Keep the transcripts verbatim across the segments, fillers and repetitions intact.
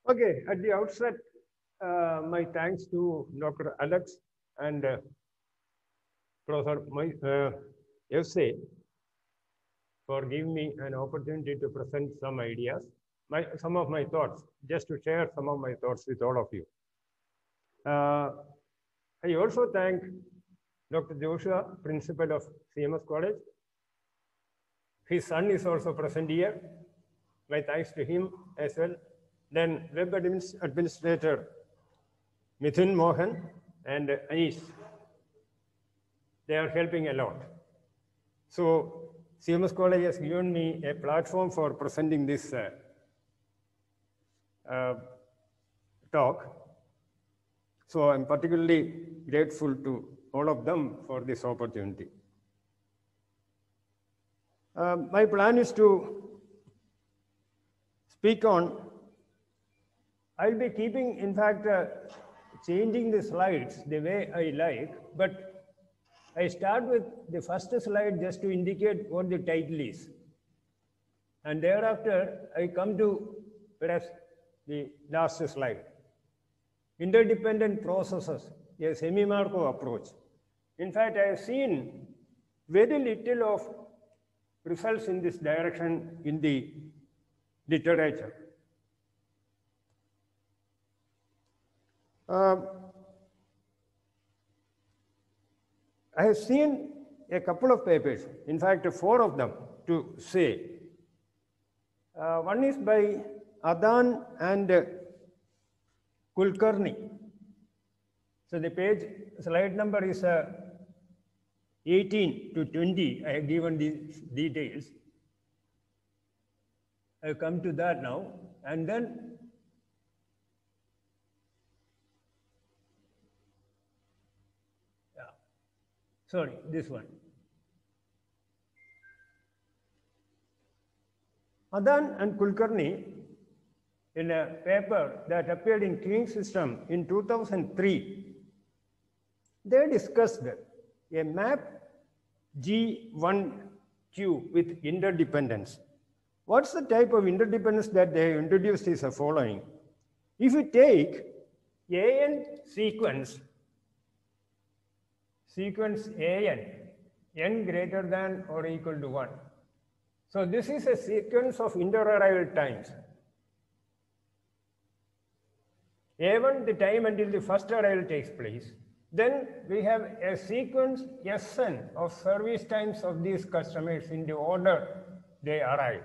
Okay, at the outset, uh, my thanks to Doctor Alex and uh, Professor uh, F C for giving me an opportunity to present some ideas, my, some of my thoughts, just to share some of my thoughts with all of you. Uh, I also thank Doctor Joshua, Principal of C M S College. His son is also present here. My thanks to him as well. Then Web Administrator Mithun Mohan and Anish. They are helping a lot. So C M S College has given me a platform for presenting this uh, uh, talk. So I'm particularly grateful to all of them for this opportunity. Uh, my plan is to speak on, I'll be keeping, in fact, uh, changing the slides the way I like, but I start with the first slide just to indicate what the title is. And thereafter, I come to perhaps the last slide. Interdependent processes, a semi-Markov approach. In fact, I have seen very little of results in this direction in the literature. Uh, I have seen a couple of papers, in fact, four of them to say. Uh, one is by Adan and uh, Kulkarni. So the page, slide number is uh, eighteen to twenty. I have given these details. I come to that now. And then yeah, sorry, this one. Adan and Kulkarni, in a paper that appeared in King System in two thousand three, they discussed a map G one Q with interdependence. What's the type of interdependence that they introduced is the following. If you take A N sequence, sequence A N, N greater than or equal to one. So this is a sequence of interarrival times. A one, the time until the first arrival takes place. Then we have a sequence S N of service times of these customers in the order they arrive.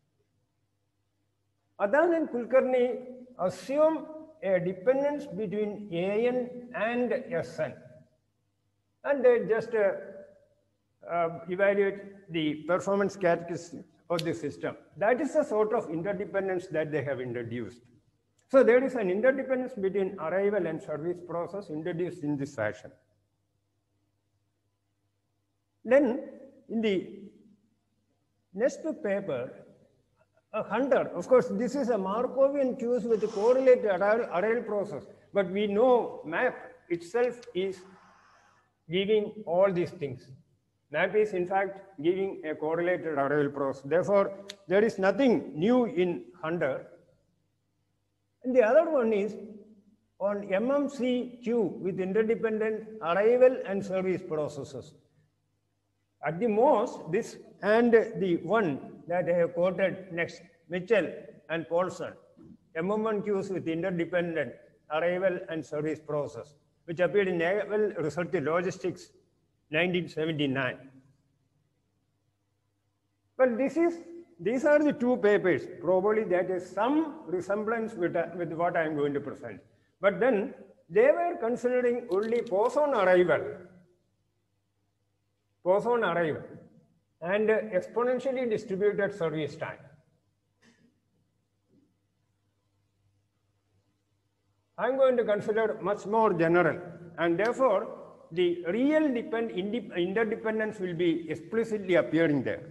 Adan and Kulkarni assume a dependence between A N and S N. And they just uh, uh, evaluate the performance characteristics of the system. That is the sort of interdependence that they have introduced. So there is an interdependence between arrival and service process introduced in this fashion. Then in the next paper, a Hunter, of course, this is a Markovian queues with a correlated arrival process, but we know map itself is giving all these things. Map is in fact giving a correlated arrival process. Therefore, there is nothing new in Hunter. And the other one is on M M C Q with interdependent arrival and service processes. At the most, this and the one that I have quoted next, Mitchell and Paulson, M M one Qs with interdependent arrival and service process, which appeared in Naval Research Logistics, nineteen seventy-nine. But this is, these are the two papers. Probably that is some resemblance with, uh, with what I am going to present. But then they were considering only poson arrival, poson arrival, and uh, exponentially distributed service time. I'm going to consider much more general, and therefore the real depend, interdependence will be explicitly appearing there.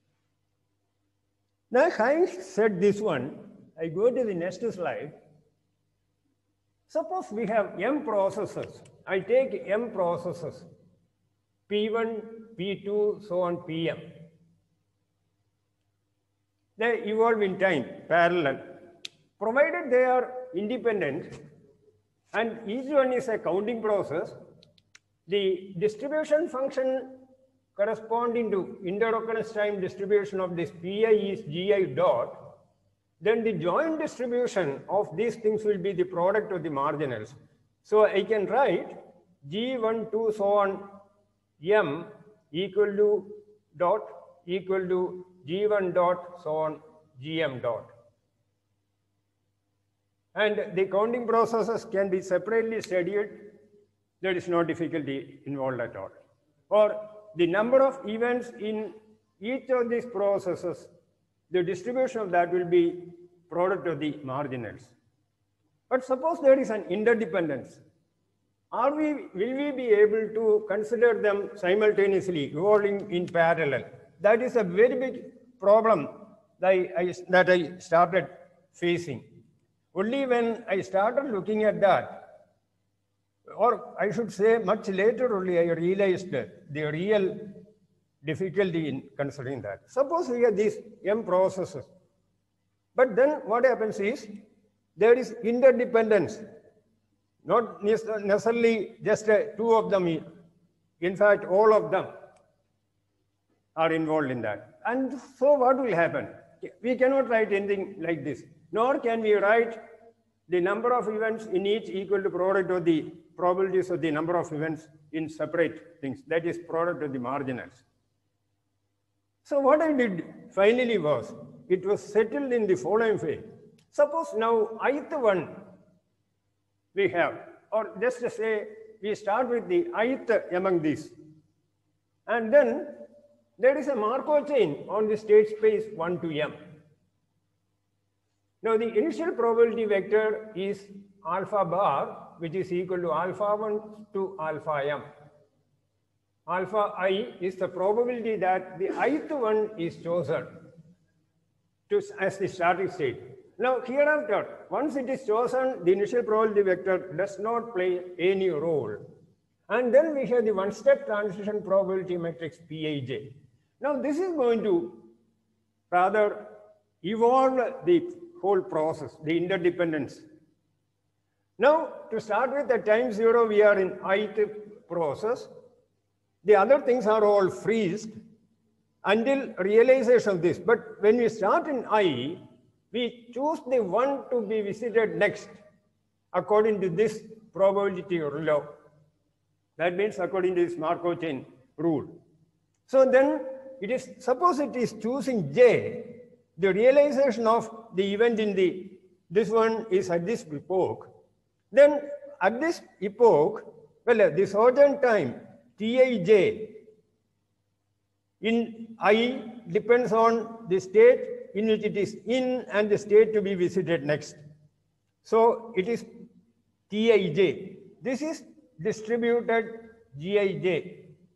Now, having said this one, I go to the next slide. Suppose we have M processes. I take M processes, P one, P two, so on, P M. They evolve in time, parallel. provided they are independent and each one is a counting process, the distribution function corresponding to interoccurrence time distribution of this Pi is Gi dot, then the joint distribution of these things will be the product of the marginals. So I can write G one, two, so on, M equal to dot equal to G one dot, so on, Gm dot. And the counting processes can be separately studied. There is no difficulty involved at all. Or the number of events in each of these processes, the distribution of that will be product of the marginals. But suppose there is an interdependence. Are we, will we be able to consider them simultaneously, evolving in parallel? That is a very big problem that I, I, that I started facing. Only when I started looking at that, or I should say much later only, I realized the real difficulty in considering that. Suppose we have these M processes, but then what happens is there is interdependence, not necessarily just uh, two of them. In fact, all of them are involved in that. And so what will happen? We cannot write anything like this, nor can we write the number of events in each equal to product of the probabilities of the number of events in separate things. That is product of the marginals. So what I did finally was, it was settled in the following way. Suppose now ith one we have, or just to say we start with the ith among these. And then there is a Markov chain on the state space one to M. Now the initial probability vector is alpha bar, which is equal to alpha one to alpha M. Alpha I is the probability that the ith one is chosen to, as the starting state. Now hereafter, once it is chosen, the initial probability vector does not play any role. And then we have the one-step transition probability matrix Pij. Now this is going to rather evolve the whole process, the interdependence. Now to start with, at time zero, we are in ith process. The other things are all freezed until realization of this. But when we start in I, we choose the one to be visited next according to this probability law. That means according to this Markov chain rule. So then it is, suppose it is choosing J, the realization of the event in the, this one is at this epoch. Then at this epoch, well, the sojourn time, Tij, in I depends on the state in which it is in and the state to be visited next. So it is Tij. This is distributed Gij.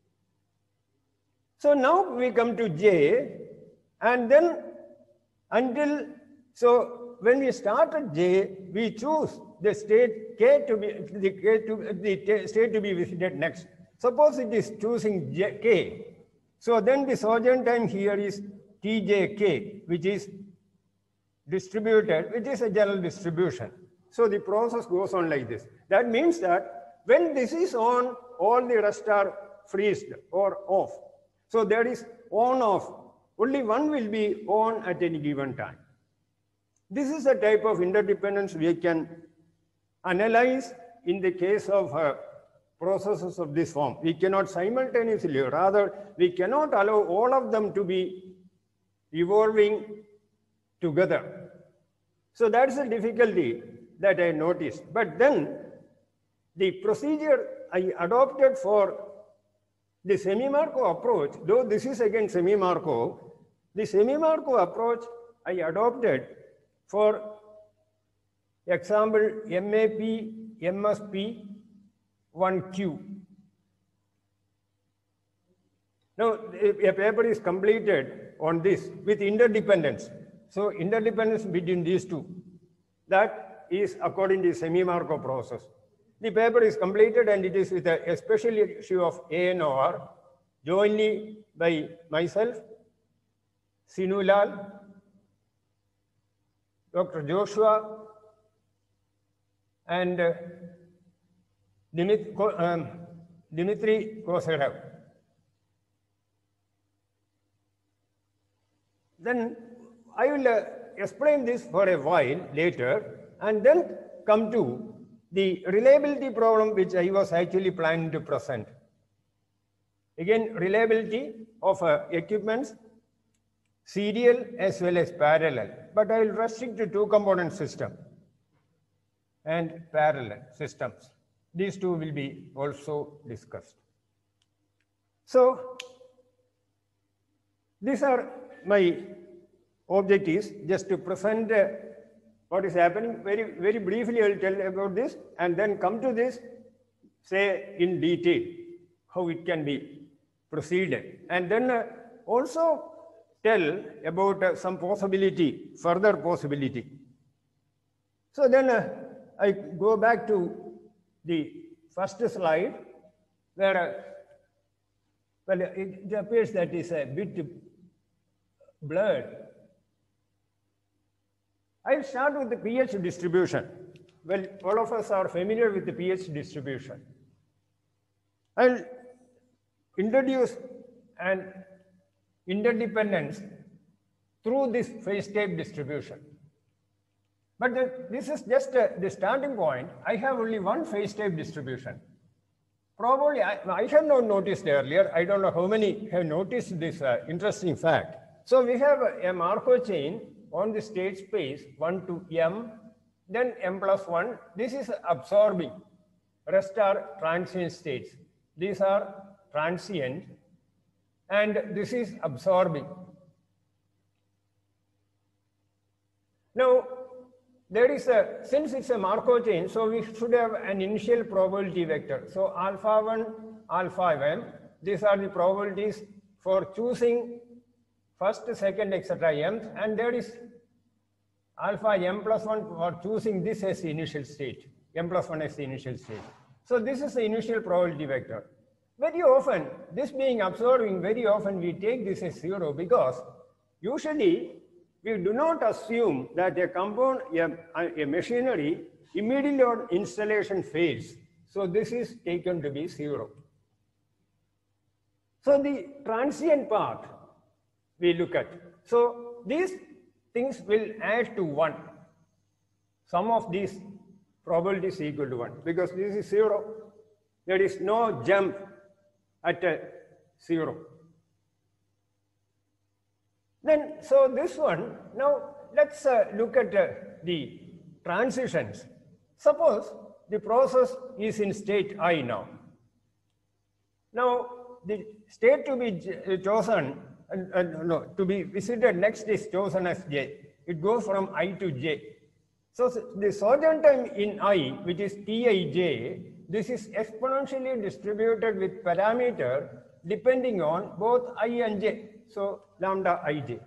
So now we come to J, and then until, so when we start at J, we choose the state K to be, the, K to, the state to be visited next. Suppose it is choosing J, K. So then the sojourn time here is Tjk, which is distributed, which is a general distribution. So the process goes on like this. That means that when this is on, all the rest are freezed or off. So there is on off. Only one will be on at any given time. This is the type of interdependence we can analyze in the case of uh, processes of this form. We cannot simultaneously, rather, we cannot allow all of them to be evolving together. So that's the difficulty that I noticed. But then the procedure I adopted for the semi-Markov approach, though this is again semi-Markov, the semi-Markov approach I adopted for example M A P, M S P, one Q. Now a paper is completed on this with interdependence. So interdependence between these two, that is according to the semi-Markov process. The paper is completed and it is with a, a special issue of A N O R, jointly by myself, Sinulal, Doctor Joshua and uh, Dimit um, Dmitry Koserev. Then I will uh, explain this for a while later and then come to the reliability problem which I was actually planning to present. Again, reliability of uh, equipments, serial as well as parallel, but I will restrict to two component system and parallel systems. These two will be also discussed. So these are my objectives, just to present uh, what is happening. Very, very briefly I will tell about this and then come to this, say in detail how it can be proceeded, and then uh, also tell about uh, some possibility, further possibility. So then uh, I go back to the first slide where, uh, well, it, it appears that is a bit blurred. I'll start with the pH distribution. Well, all of us are familiar with the pH distribution. I'll introduce an interdependence through this phase tape distribution. But the, this is just uh, the starting point. I have only one phase tape distribution. Probably, I, I have not noticed earlier. I don't know how many have noticed this uh, interesting fact. So we have a, a Markov chain on the state space, one to M, then M plus one. This is absorbing. Rest are transient states. These are transient, and this is absorbing. Now, there is a, since it's a Markov chain, so we should have an initial probability vector. So alpha one, alpha m, these are the probabilities for choosing first, second, et cetera mth, and there is alpha m plus one for choosing this as the initial state, m plus one as the initial state. So this is the initial probability vector. Very often, this being absorbing, very often we take this as zero because usually we do not assume that a compound, a, a machinery immediately on installation fails. So this is taken to be zero. So the transient part we look at. So these things will add to one. Sum of these probabilities equal to one because this is zero. There is no jump at a zero. Then, so this one, now let's uh, look at uh, the transitions. Suppose the process is in state I now. Now, the state to be chosen, uh, uh, no, to be visited next is chosen as J. It goes from I to J. So the sojourn time in I, which is Tij, this is exponentially distributed with parameter depending on both I and J. So lambda ij.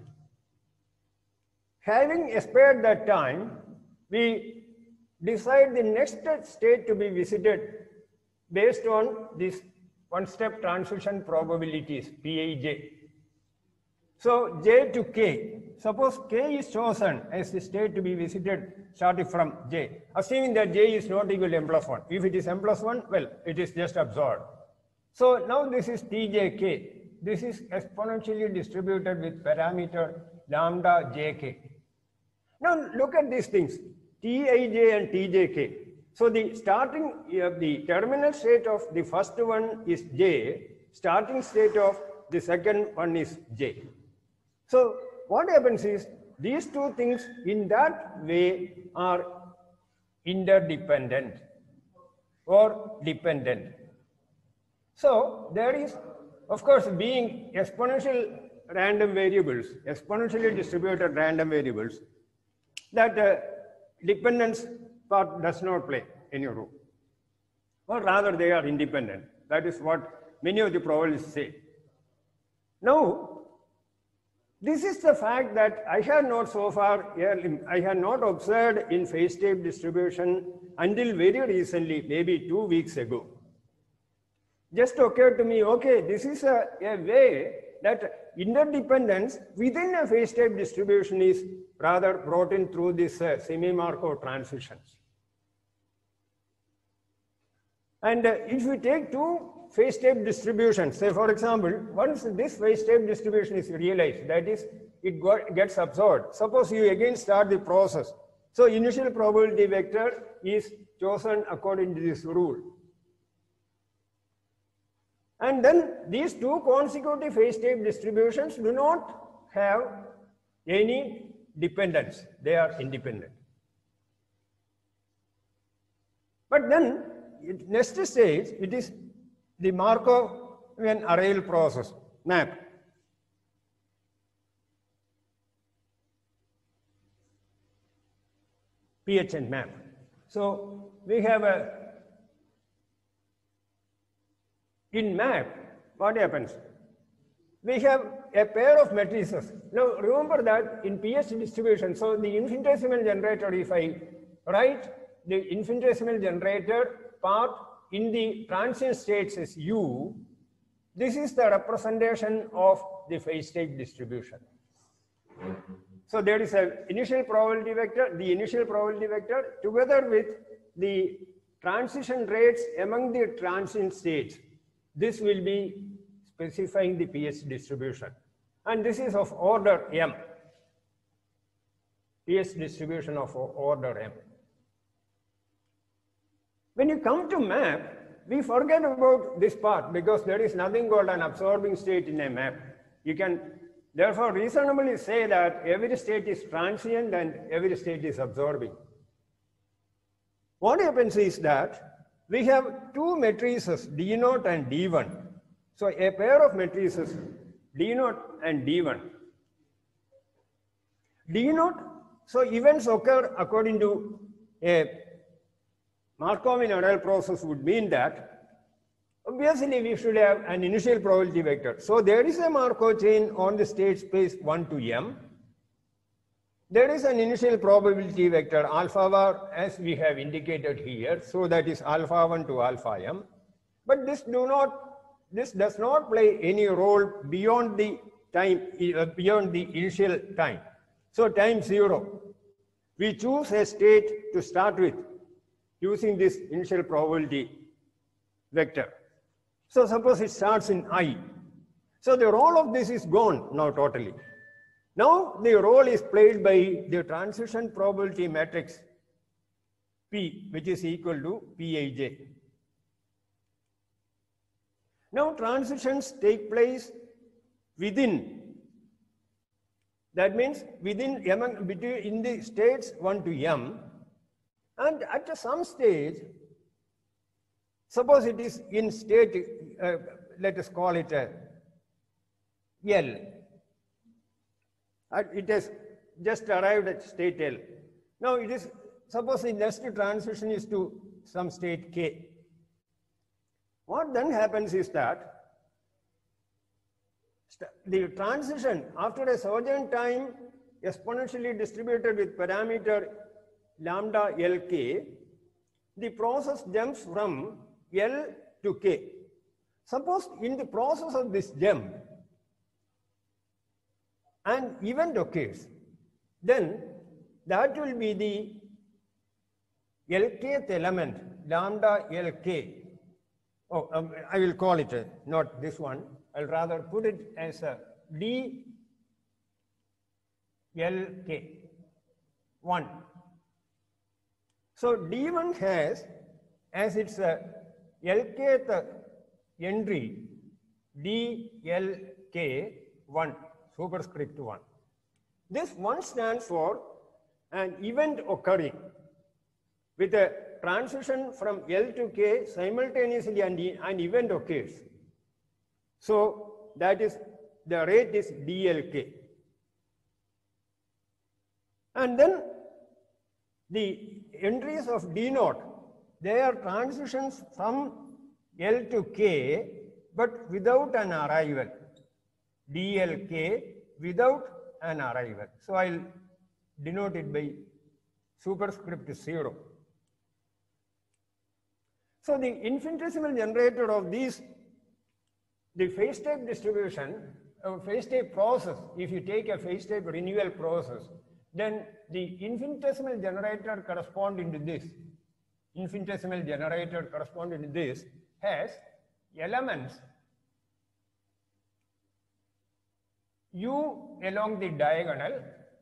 Having expired that time, we decide the next state to be visited based on this one-step transition probabilities, Pij. So J to K. Suppose K is chosen as the state to be visited starting from J, assuming that J is not equal to M plus one. If it is M plus one, well, it is just absorbed. So now this is Tjk. This is exponentially distributed with parameter lambda jk. Now look at these things, Tij and Tjk. So the starting, uh, the terminal state of the first one is J, starting state of the second one is J. So what happens is these two things in that way are interdependent or dependent. So there is, of course, being exponential random variables, exponentially distributed random variables, that uh, dependence part does not play any role. Or rather, they are independent. That is what many of the probabilists say. Now, this is the fact that I have not so far, I have not observed in phase tape distribution until very recently, maybe two weeks ago. Just occurred to me, okay, this is a, a way that interdependence within a phase type distribution is rather brought in through this uh, semi-Markov transitions. And uh, if we take two phase type distributions, say for example, once this phase type distribution is realized, that is, it got, gets absorbed. Suppose you again start the process. So initial probability vector is chosen according to this rule. And then these two consecutive phase type distributions do not have any dependence. They are independent. But then it, next stage, it is the Markovian arrayal process, map. P H N map. So we have a, in map, what happens? We have a pair of matrices. Now remember that in P H distribution, so the infinitesimal generator, if I write the infinitesimal generator part in the transient states as U, this is the representation of the phase type distribution. So there is an initial probability vector, the initial probability vector together with the transition rates among the transient states. This will be specifying the P H distribution. And this is of order M. P H distribution of order M. When you come to map, we forget about this part because there is nothing called an absorbing state in a map. You can therefore reasonably say that every state is transient and every state is absorbing. What happens is that we have two matrices, D zero and D one. So a pair of matrices, D zero and D one. D zero, so events occur according to a Markovian arrayal process would mean that obviously we should have an initial probability vector. So there is a Markov chain on the state space one to M. There is an initial probability vector alpha var as we have indicated here. So that is alpha one to alpha M. But this do not, this does not play any role beyond the time, uh, beyond the initial time. So time zero. We choose a state to start with using this initial probability vector. So suppose it starts in I. So the role of this is gone now totally. Now the role is played by the transition probability matrix P, which is equal to Pij. Now transitions take place within. That means within among between in the states one to M. And at some stage, suppose it is in state, uh, let us call it a L. Uh, it has just arrived at state L. Now it is, suppose the next transition is to some state K. What then happens is that the transition after a certain time exponentially distributed with parameter lambda L K, the process jumps from L to K. Suppose in the process of this jump, an event occurs, then that will be the Lkth element, lambda L K. Oh, um, I will call it, a, not this one, I'll rather put it as a D L K, one. So D one has as its uh, Lkth entry D L K one, superscript one. This one stands for an event occurring with a transition from L to K simultaneously and an event occurs. So that is, the rate is D L K. And then the entries of D zero, they are transitions from L to K, but without an arrival. D L K without an arrival. So I'll denote it by superscript zero. So the infinitesimal generator of these, the phase type distribution a phase tape process, if you take a phase tape renewal process, then the infinitesimal generator corresponding to this, infinitesimal generator corresponding to this has elements U along the diagonal.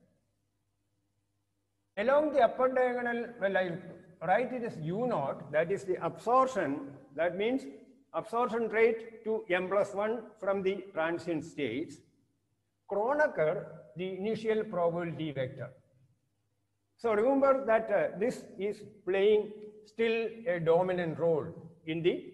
Along the upper diagonal, well, I write it as U naught, that is the absorption, that means absorption rate to m plus one from the transient states. Kronecker, the initial probability vector. So remember that uh, this is playing still a dominant role in the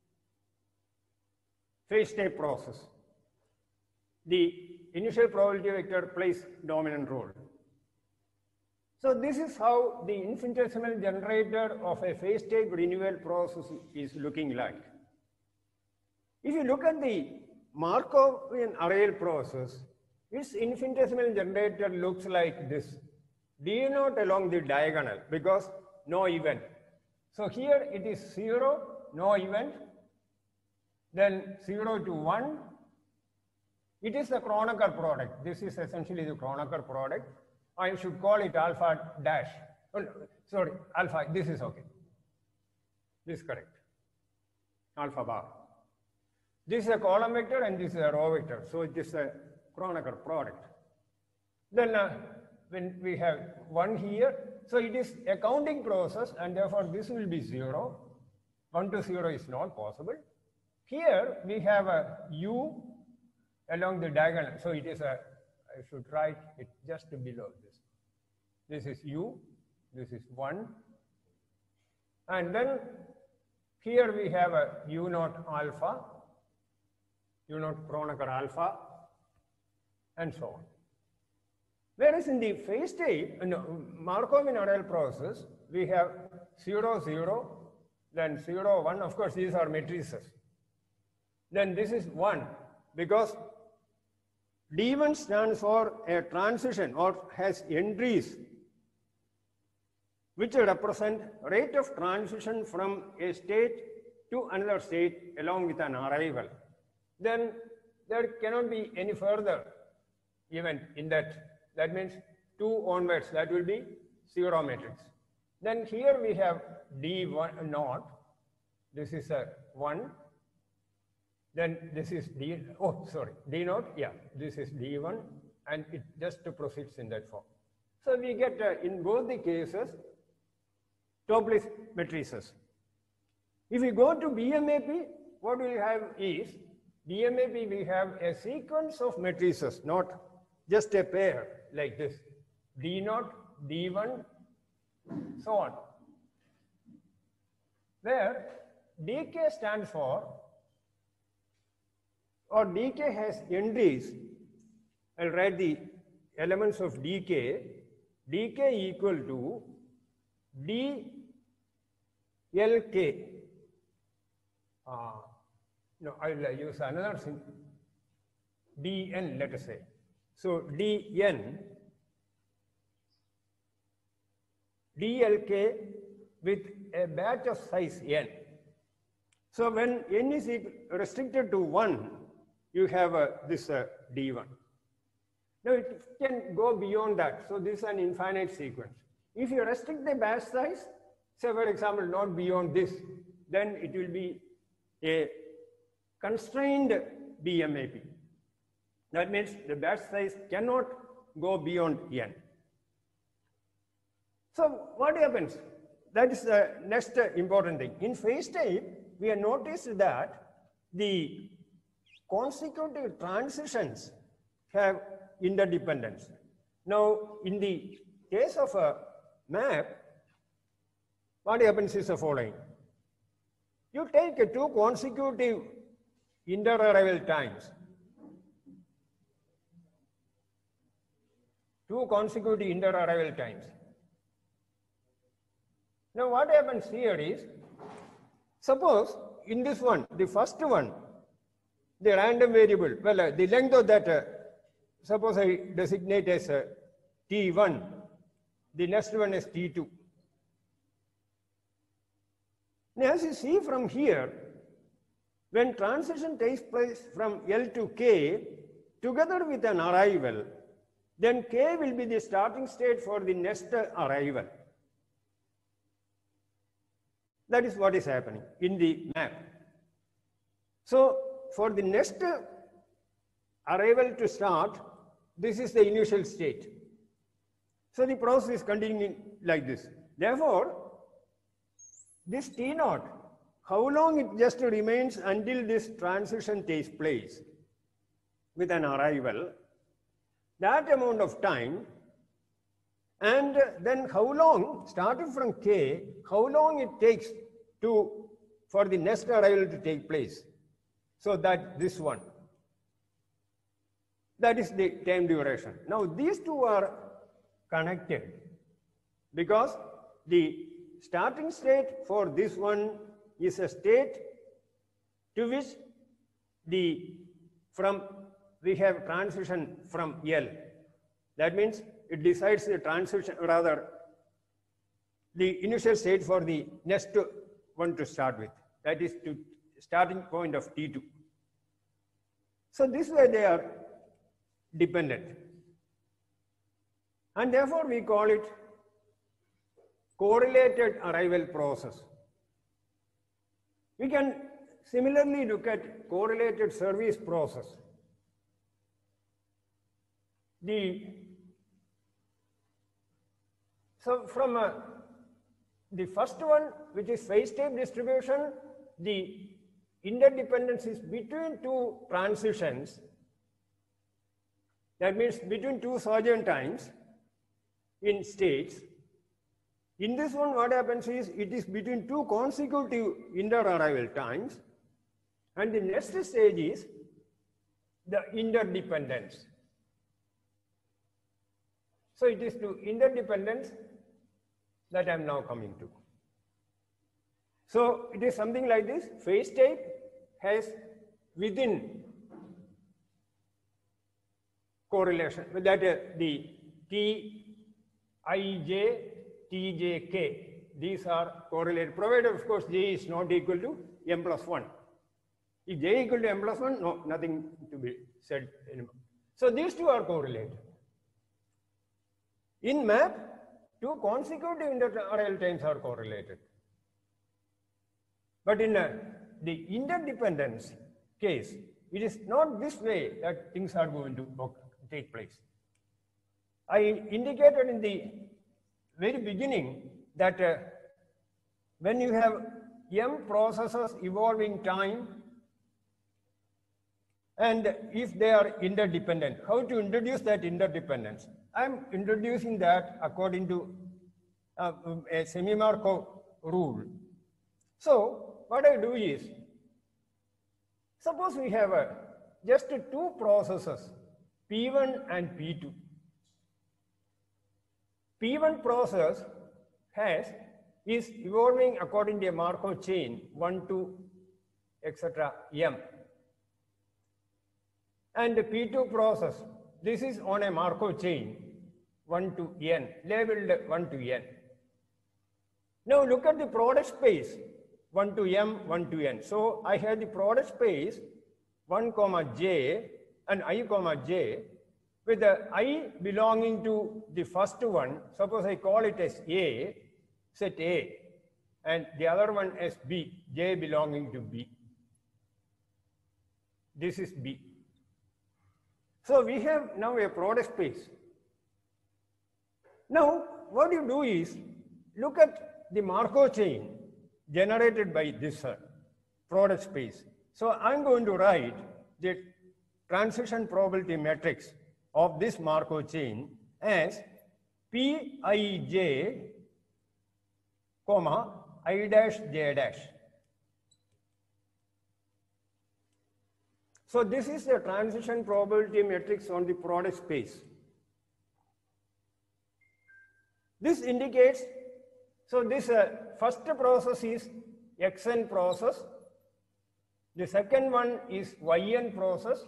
phase tape process. The initial probability vector plays dominant role. So this is how the infinitesimal generator of a phase tape renewal process is looking like. If you look at the Markovian array process, its infinitesimal generator looks like this. D naught along the diagonal because no event. So here it is zero, no event, then zero to one. It is the Kronecker product. This is essentially the Kronecker product. I should call it alpha dash. Oh, no, sorry, alpha, this is okay. This is correct. Alpha bar. This is a column vector and this is a row vector. So it is a Kronecker product. Then uh, when we have one here, so it is a counting process and therefore this will be zero. one to zero is not possible. Here we have a U along the diagonal. So it is a, I should write it just below this. This is U, this is one. And then here we have a U naught alpha, U naught Kronecker alpha, and so on. Whereas in the phase tape, no, Markovian array process, we have zero, zero, then zero, one. Of course, these are matrices. Then this is one, because D one stands for a transition or has entries which represent rate of transition from a state to another state along with an arrival. Then there cannot be any further event in that. That means two onwards, that will be zero matrix. Then here we have D one naught. This is a one. Then this is D, oh, sorry, D naught, yeah, this is D one, and it just proceeds in that form. So we get, uh, in both the cases, Topliss matrices. If we go to B M A P, what we have is, B M A P we have a sequence of matrices, not just a pair like this, D naught, D one, so on. Where D K stands for, or D K has entries. I'll write the elements of D K. D K equal to D L K. Uh, no, I'll use another thing. D N, let us say. So D N, D L K with a batch of size N. So when N is restricted to one, you have uh, this uh, D one. Now it can go beyond that. So this is an infinite sequence. If you restrict the batch size, say for example, not beyond this, then it will be a constrained B M A P. That means the batch size cannot go beyond N. So what happens? That is the next important thing. In phase tape, we have noticed that the consecutive transitions have interdependence. Now, in the case of a map, what happens is the following. You take two consecutive interarrival times, two consecutive interarrival times. Now, what happens here is, suppose in this one, the first one, the random variable, well, uh, the length of that, uh, suppose I designate as uh, T one, the next one is T two. Now, as you see from here, when transition takes place from L to K, together with an arrival, then K will be the starting state for the next arrival. That is what is happening in the map. So for the next arrival to start, this is the initial state. So the process is continuing like this. Therefore, this T naught, how long it just remains until this transition takes place with an arrival, that amount of time, and then how long, starting from K, how long it takes to for the next arrival to take place. So that this one, that is the time duration. Now these two are connected because the starting state for this one is a state to which the from we have transition from L. That means it decides the transition, rather the initial state for the next one to start with. That is to starting point of T two. So this way they are dependent. And therefore we call it correlated arrival process. We can similarly look at correlated service process. The, so from uh, the first one, which is phase-type distribution, the interdependence is between two transitions. That means between two sojourn times in states. In this one, what happens is it is between two consecutive inter-arrival times, and the next stage is the interdependence. So it is to interdependence that I am now coming to. So it is something like this. Phase type has within correlation that uh, the T I J, T J K, these are correlated, provided of course J is not equal to M plus one. If J equal to M plus one, no, nothing to be said anymore. So these two are correlated. In map, two consecutive inter-arrival times are correlated. But in uh, the interdependence case, it is not this way that things are going to take place. I indicated in the very beginning that uh, when you have M processes evolving time, and if they are interdependent, how to introduce that interdependence? I am introducing that according to uh, a semi-Markov rule. So what I do is, suppose we have a, just two processes, P one and P two. P one process has is evolving according to a Markov chain one to et cetera M. And the P two process, this is on a Markov chain one to N, labeled one to N. Now look at the product space one to M, one to N. So I have the product space one comma J and I comma J with the I belonging to the first one. Suppose I call it as A, set A, and the other one as B, J belonging to B. This is B. So we have now a product space. Now what you do is look at the Markov chain generated by this uh, product space. So I'm going to write the transition probability matrix of this Markov chain as P I J, comma, I dash J dash. So this is the transition probability matrix on the product space. This indicates, so this uh, first process is X N process, the second one is Y N process.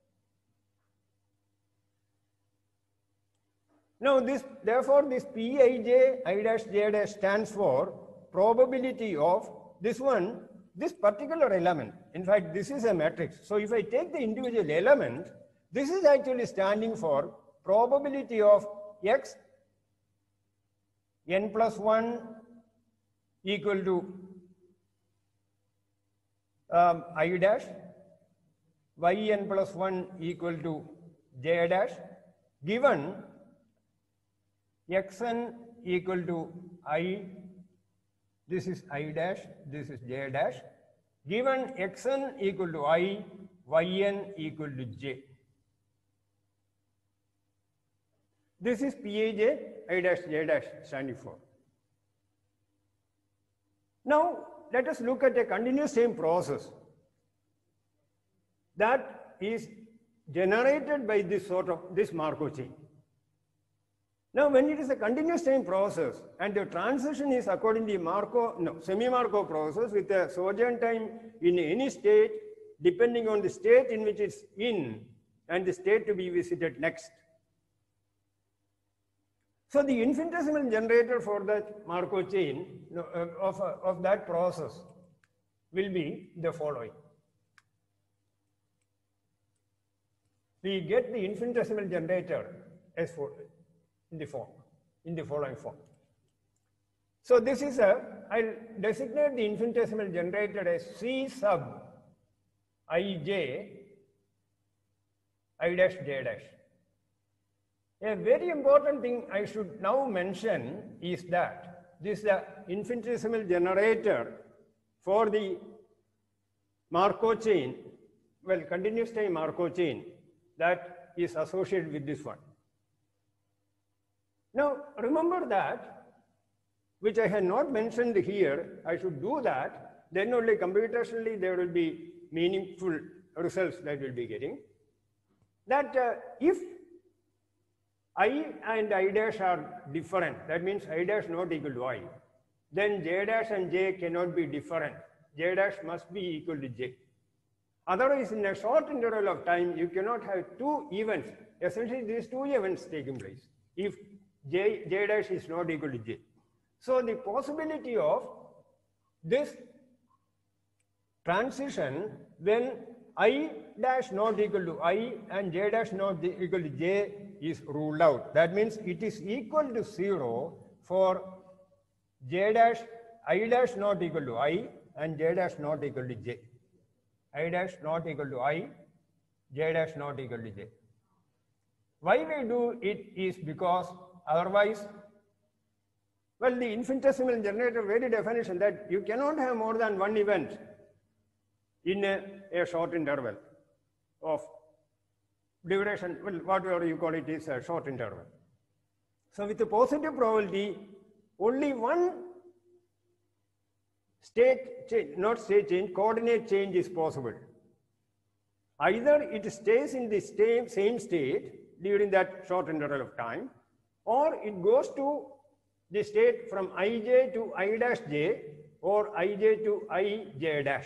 Now this, therefore this P I J, I dash J dash stands for probability of this one, this particular element. In fact, this is a matrix. So if I take the individual element, This is actually standing for probability of x n plus one equal to um, I dash, yn plus one equal to j dash, given xn equal to I, this is I dash, this is j dash, given xn equal to I, yn equal to j. This is Pij, I dash, j dash standing for. Now, let us look at a continuous time process that is generated by this sort of, this Markov chain. Now, when it is a continuous time process and the transition is according to Markov, no, semi-Markov process with a sojourn time in any state depending on the state in which it's in and the state to be visited next. So the infinitesimal generator for that Markov chain of, of that process will be the following. We get the infinitesimal generator as for in the form, in the following form. So this is a, I'll designate the infinitesimal generator as C sub Ij I dash j dash. A very important thing I should now mention is that this is the infinitesimal generator for the Markov chain, well, continuous time Markov chain that is associated with this one. Now, remember that, which I had not mentioned here, I should do that, then only computationally there will be meaningful results that we'll be getting. That uh, if I and I dash are different, that means I dash not equal to I, then j dash and j cannot be different. J dash must be equal to j. Otherwise, in a short interval of time, you cannot have two events. Essentially, these two events taking place if j, j dash is not equal to j. So the possibility of this transition when I dash not equal to I and j dash not equal to j is ruled out. That means it is equal to zero for j dash, I dash not equal to I and j dash not equal to j. I dash not equal to I, j dash not equal to j. Why we do it is because otherwise, well, the infinitesimal generator very definition that you cannot have more than one event in a, a short interval of duration, well, whatever you call it is a short interval. So with a positive probability, only one state change, not state change, coordinate change is possible. Either it stays in the same, same state during that short interval of time, or it goes to the state from Ij to I dash j or Ij to Ij dash.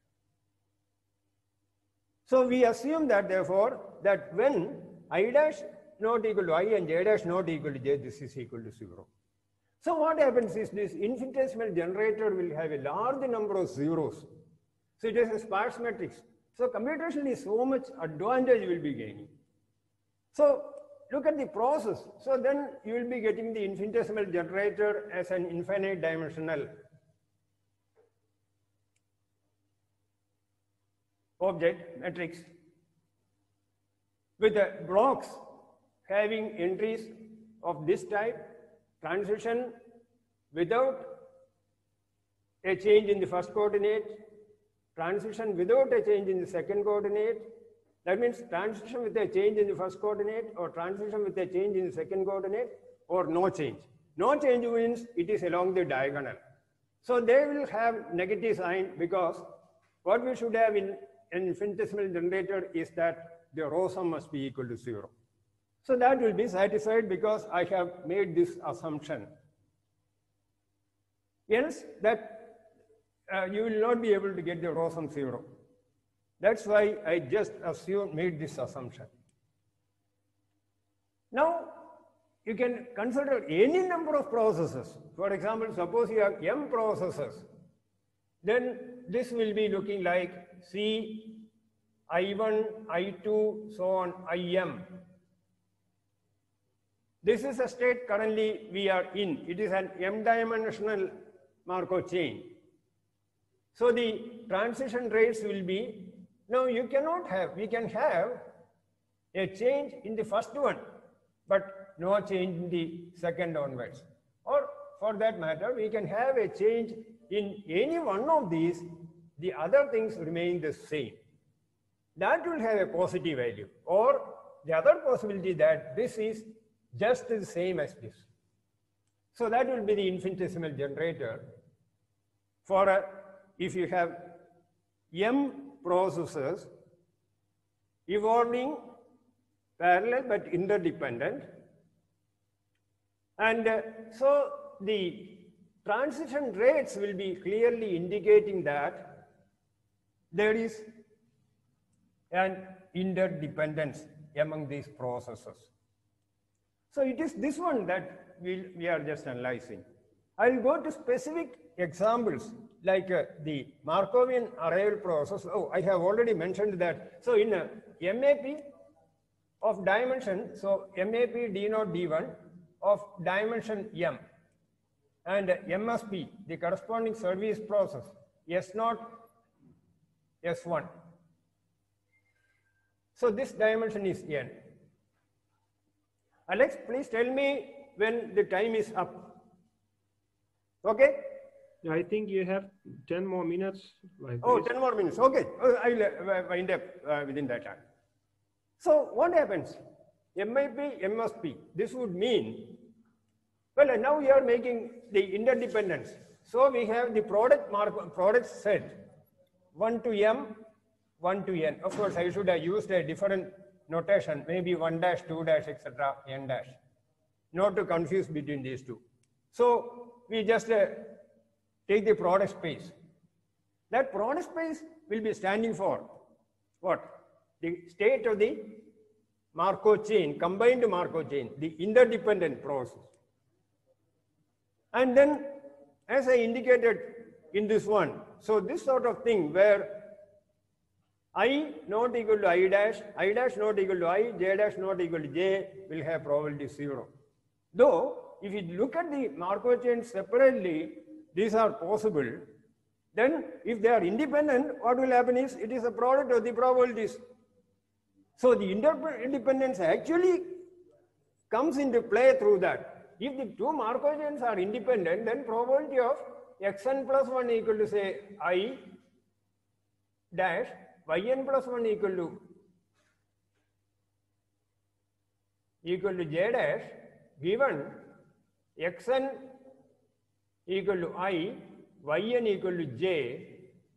So we assume that therefore that when I dash not equal to I and j dash not equal to j, this is equal to zero. So what happens is this infinitesimal generator will have a large number of zeros. So it is a sparse matrix. So computationally so much advantage will be gaining. So look at the process. So then you will be getting the infinitesimal generator as an infinite dimensional object matrix with the blocks having entries of this type, transition without a change in the first coordinate, transition without a change in the second coordinate. That means transition with a change in the first coordinate or transition with a change in the second coordinate or no change. No change means it is along the diagonal. So they will have negative sign because what we should have in an infinitesimal generator is that the row sum must be equal to zero. So that will be satisfied because I have made this assumption. Else that uh, you will not be able to get the row sum zero. That's why I just assumed, made this assumption. Now, you can consider any number of processes. For example, suppose you have m processes. Then this will be looking like C I one, I two, so on, I m. This is a state currently we are in. It is an m-dimensional Markov chain. So the transition rates will be, now you cannot have, we can have a change in the first one, but no change in the second onwards. Or for that matter, we can have a change in any one of these, the other things remain the same. That will have a positive value. Or the other possibility that this is just the same as this. So that will be the infinitesimal generator for a, if you have m processes evolving parallel but interdependent. And uh, so the transition rates will be clearly indicating that there is an interdependence among these processes. So it is this one that we, we are just analyzing. I will go to specific examples like uh, the Markovian arrival process. Oh, I have already mentioned that. So in a M A P of dimension, so M A P D naught D one of dimension m, and M S P, the corresponding service process, S naught, S one. So this dimension is n. Alex, please tell me when the time is up. Okay? I think you have ten more minutes. Like oh, this. ten more minutes. Okay. Uh, I will uh, wind up uh, within that time. So what happens? M I P, M S P. This would mean, well, uh, now we are making the interdependence. So we have the product mark, product set one to m, one to n. Of course, I should have used a different notation, maybe one dash, two dash, et cetera, n dash, not to confuse between these two. So we just uh, take the product space. That product space will be standing for what? The state of the Markov chain, combined Markov chain, the interdependent process. And then, as I indicated in this one, so this sort of thing where I not equal to I dash, I dash not equal to I, J dash not equal to J will have probability zero. Though, if you look at the Markov chains separately, these are possible. Then, if they are independent, what will happen is it is a product of the probabilities. So, the interdependence actually comes into play through that. If the two Markov chains are independent, then probability of xn plus one equal to say I dash, yn plus one equal to equal to j dash given xn equal to I, yn equal to j.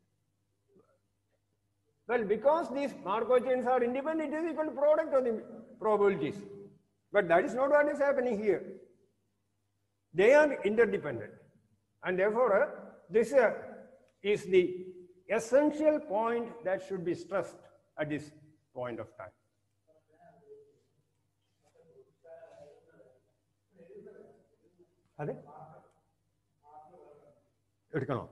Well, because these Markov chains are independent, it is equal to product of the probabilities. But that is not what is happening here. They are interdependent. And therefore, uh, this uh, is the essential point that should be stressed at this point of time. Are they? Edukano.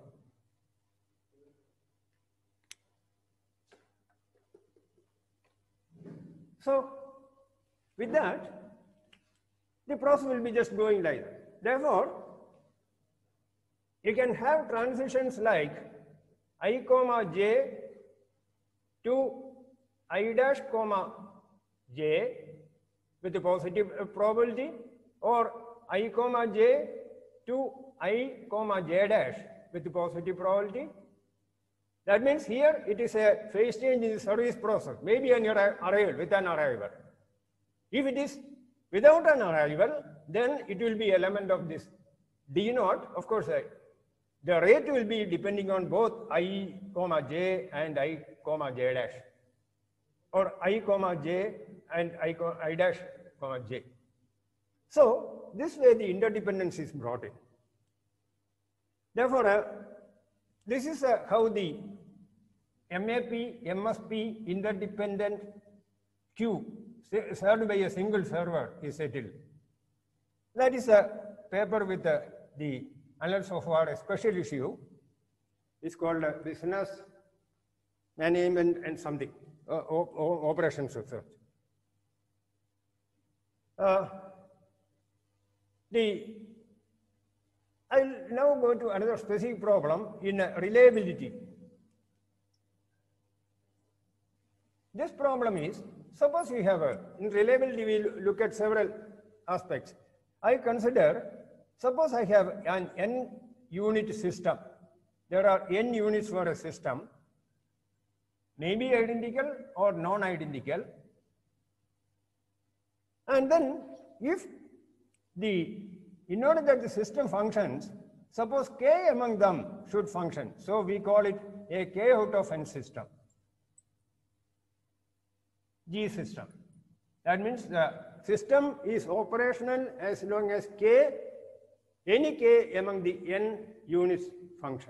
So, with that, the process will be just going like that. Therefore, you can have transitions like I comma j to I dash comma j with a positive probability, or I comma j to I comma j dash with a positive probability. That means here it is a phase change in the service process, maybe an arrival with an arrival. If it is without an arrival, then it will be element of this D naught. Of course, uh, the rate will be depending on both I comma j and I comma j dash, or I comma j and I, I dash comma j. So this way the interdependence is brought in. Therefore, uh, this is uh, how the M A P, M S P interdependent queue served by a single server is settled. That is a paper with uh, the analysis of our special issue. It's called uh, business management and something. uh, op operations of search. Uh, the, I'll now go to another specific problem in uh, reliability. This problem is, suppose we have a, in reliability we look at several aspects. I consider, suppose I have an n unit system. There are n units for a system, maybe identical or non-identical. And then if the, in order that the system functions, suppose k among them should function. So we call it a k out of n system. G system. That means the system is operational as long as k, any k among the n units function.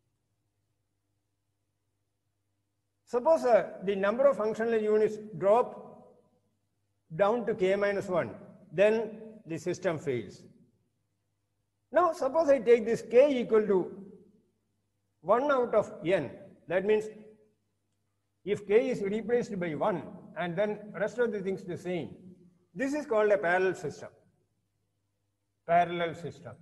Suppose uh, the number of functional units drop down to k minus one, then the system fails. Now suppose I take this k equal to one out of n, that means if k is replaced by one and then rest of the things the same, this is called a parallel system. Parallel system.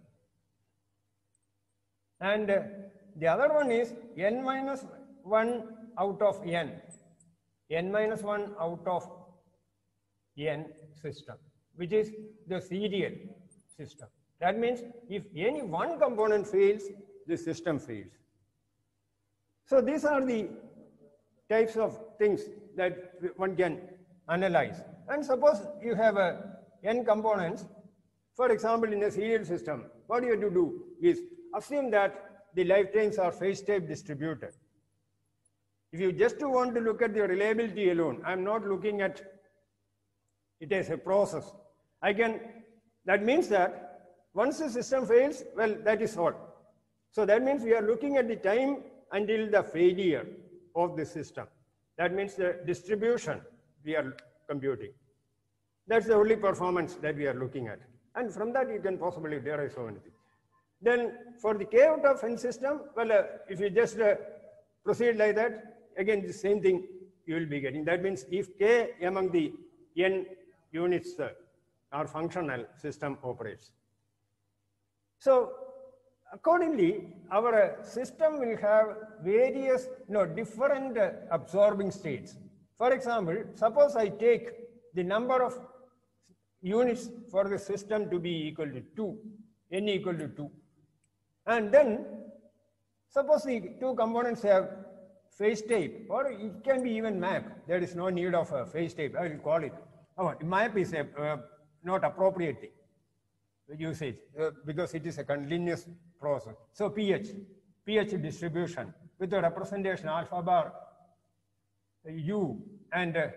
And uh, the other one is n minus one out of n. n minus one out of n system, which is the serial system. That means if any one component fails, the system fails. So these are the types of things that one can analyze. And suppose you have a n components, for example, in a serial system, what you have to do is assume that the lifetimes are phase-type distributed. If you just want to look at the reliability alone, I'm not looking at it as a process. I can, that means that once the system fails, well, that is all. So that means we are looking at the time until the failure of the system. That means the distribution we are computing. That's the only performance that we are looking at. And from that, you can possibly derive so many things. Then for the k out of n system, well, uh, if you just uh, proceed like that, again, the same thing you will be getting. That means if k among the n units uh, are functional, system operates. So accordingly, our uh, system will have various, no, different uh, absorbing states. For example, suppose I take the number of units for the system to be equal to two, n equal to two. And then suppose the two components have phase tape, or it can be even map. There is no need of a phase tape, I will call it. Oh, map is a uh, not appropriate thing, usage, uh, because it is a continuous process. So pH, pH distribution with the representation alpha bar uh, U and uh,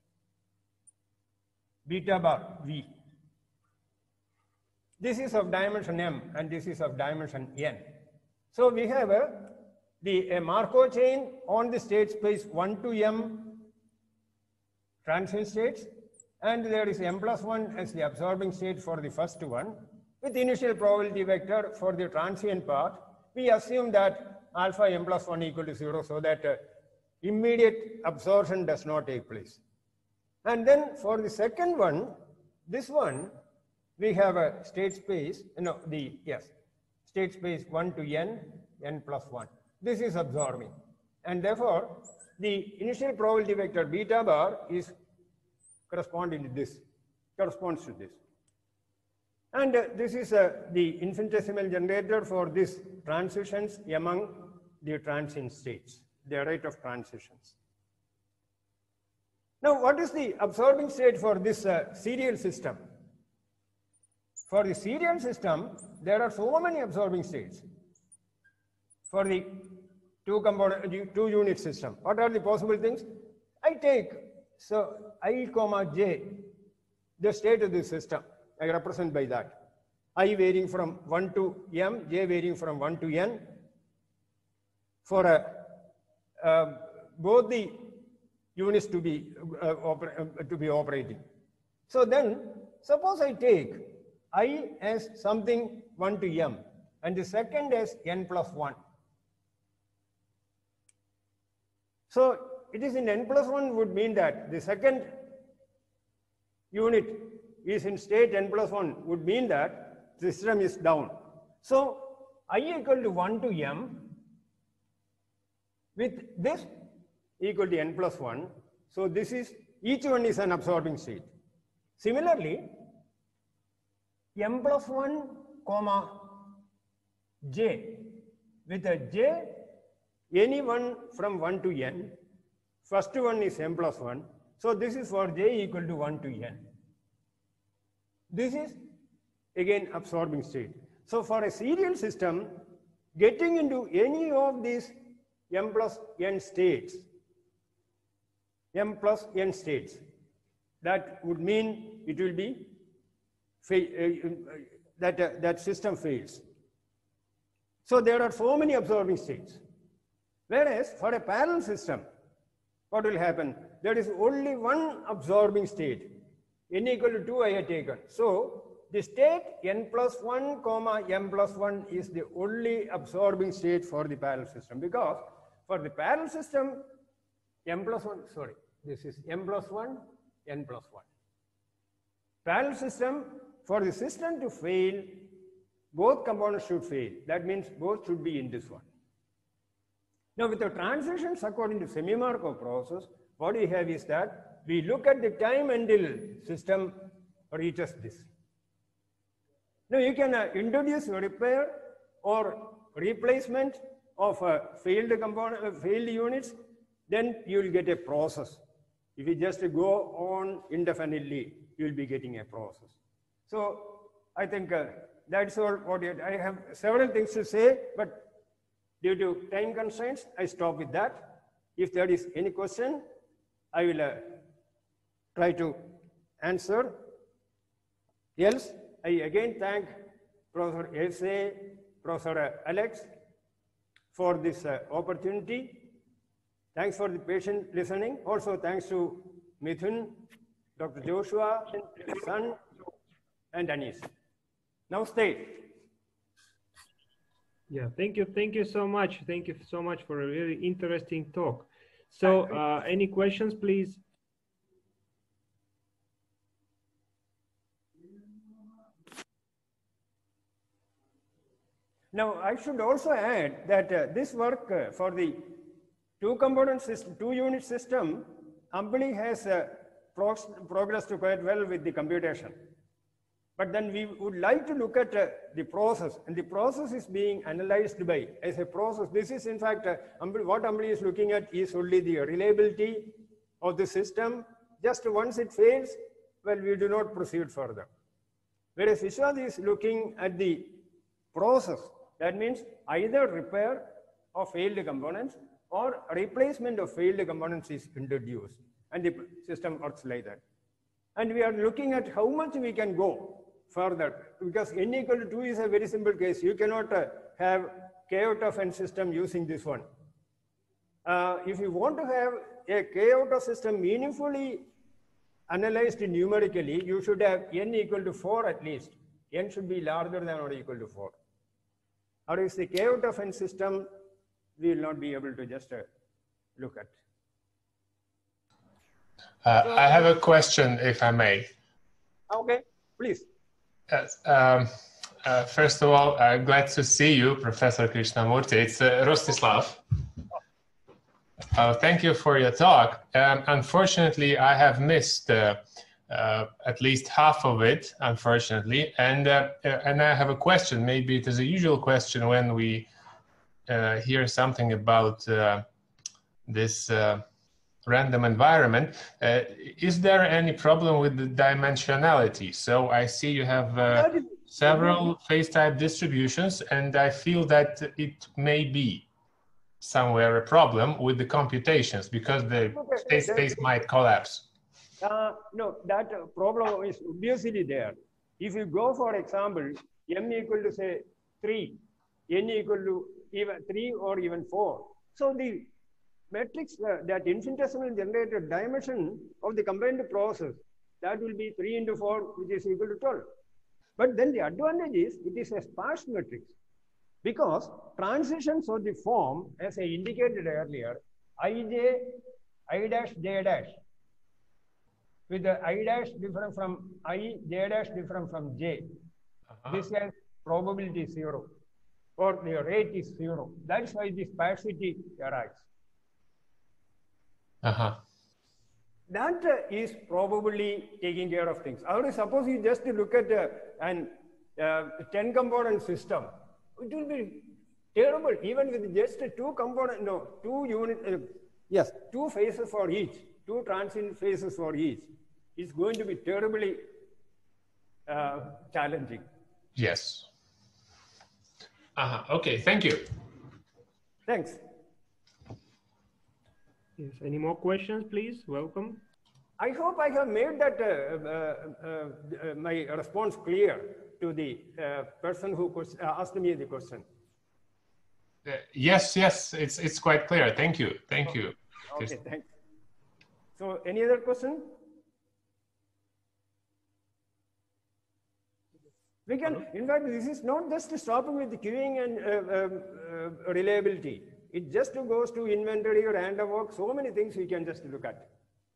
beta bar V. This is of dimension m and this is of dimension n. So we have a, the a Markov chain on the state space one to m transient states, and there is m plus one as the absorbing state for the first one. With initial probability vector for the transient part, we assume that alpha m plus one equal to zero, so that uh, immediate absorption does not take place. And then for the second one, this one, we have a state space, no, the, yes, state space one to n, n plus one. This is absorbing. And therefore, the initial probability vector beta bar is corresponding to this, corresponds to this. And uh, this is uh, the infinitesimal generator for these transitions among the transient states, the rate of transitions. Now, what is the absorbing state for this uh, serial system? For the serial system, there are so many absorbing states. For the two component, two unit system, what are the possible things? I take, so I comma j, the state of the system, I represent by that. I varying from one to m, j varying from one to n. For uh, uh, both the units to be, uh, oper uh, to be operating. So then, suppose I take I as something one to m, and the second as n plus one. So it is in n plus one would mean that the second unit is in state n plus one would mean that the system is down. So I equal to one to m with this equal to n plus one. So this is, each one is an absorbing state. Similarly, m plus one comma j, with a j, any one from one to n, first one is m plus one. So this is for j equal to one to n. This is again absorbing state. So for a serial system, getting into any of these m plus n states, m plus n states, that would mean it will be, uh, that, uh, that system fails. So there are so many absorbing states. Whereas for a parallel system, what will happen? There is only one absorbing state, n equal to two I have taken. So the state n plus one comma m plus one is the only absorbing state for the parallel system, because for the parallel system, m plus one, sorry, this is m plus one, n plus one. Parallel system, for the system to fail, both components should fail. That means both should be in this one. Now with the transitions according to semi-Markov process, what we have is that we look at the time until system reaches this. Now you can uh, introduce repair or replacement of uh, failed component, uh, failed units, then you will get a process. If you just go on indefinitely, you will be getting a process. So I think uh, that's all what it, I have several things to say, but due to time constraints, I stop with that. If there is any question, I will uh, try to answer. Else, I again thank Professor S A, Professor Alex for this uh, opportunity. Thanks for the patient listening. Also thanks to Mithun, Doctor Joshua, Sun, and Anis. Namaste. Yeah, thank you. Thank you so much. Thank you so much for a really interesting talk. So uh, any questions, please? Now, I should also add that uh, this work uh, for the two component system, two unit system, Ambali has uh, pro progressed quite well with the computation. But then we would like to look at uh, the process, and the process is being analyzed by as a process. This is in fact, uh, Ambali, what Ambali is looking at is only the reliability of the system. Just once it fails, well, we do not proceed further. Whereas Vishwanath is looking at the process. That means either repair of failed components or replacement of failed components is introduced, and the system works like that. And we are looking at how much we can go further, because n equal to two is a very simple case. You cannot uh, have k out of n system using this one. Uh, if you want to have a k out of system meaningfully analyzed numerically, you should have n equal to four at least. N should be larger than or equal to four. Or if the k out of n system, we will not be able to just uh, look at. Uh, so, I have a question, if I may. Okay, please. Yes. Um, uh, first of all, I'm glad to see you, Professor Krishnamurti. It's uh, Rostislav. Uh, thank you for your talk. Um, unfortunately, I have missed uh, uh, at least half of it, unfortunately. And, uh, and I have a question. Maybe it is a usual question when we uh, hear something about uh, this uh, random environment. Uh, is there any problem with the dimensionality? So I see you have uh, several phase type distributions, and I feel that it may be somewhere a problem with the computations because the state space might collapse. Uh, no, that uh, problem is obviously there. If you go, for example, m equal to say three, n equal to even three or even four. So the matrix, uh, that infinitesimal generated dimension of the combined process, that will be three into four, which is equal to twelve. But then the advantage is it is a sparse matrix, because transitions of the form, as I indicated earlier, ij, I dash j dash, with the I dash different from I, j dash different from j. Uh-huh. This has probability zero, or the rate is zero. That's why the sparsity arrives. Uh-huh. That uh, is probably taking care of things. Or suppose you just look at uh, an uh, ten component system, it will be terrible even with just two component, no, two unit, uh, yes, two phases for each, two transient phases for each. It's going to be terribly uh, challenging. Yes. Uh-huh. Okay, thank you. Thanks. Yes. Any more questions, please? Welcome. I hope I have made that uh, uh, uh, my response clear to the uh, person who uh, asked me the question. Uh, yes, yes, it's it's quite clear. Thank you. Thank okay. you. Okay, thanks. So, any other question? We can, in fact, this is not just stopping with the queuing and uh, um, uh, reliability. It just goes to inventory or random walk, so many things we can just look at.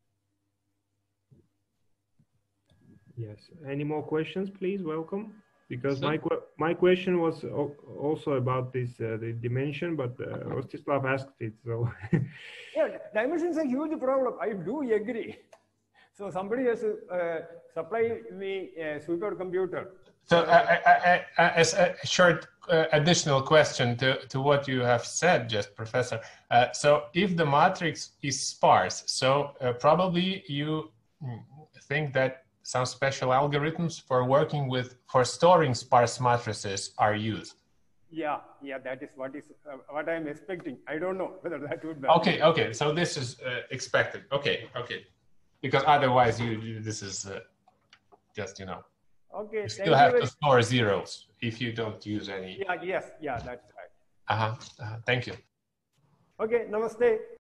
Yes. Any more questions, please? Welcome. Because my my question was also about this uh, the dimension, but uh, Rostislav asked it. So yeah, dimensions are a huge problem. I do agree. So somebody has to uh, supply me a supercomputer. So uh, I, I, I, as a short uh, additional question to, to what you have said, just Professor. Uh, so if the matrix is sparse, so uh, probably you think that some special algorithms for working with, for storing sparse matrices are used. Yeah, yeah, that is what is uh, what I'm expecting. I don't know whether that would be. Okay, okay, so this is uh, expected. Okay, okay, because otherwise you, you this is uh, just, you know. Okay, you still have to store zeros if you don't use any. Yeah, yes, yeah, that's right. Uh-huh, uh-huh. Thank you. Okay, namaste.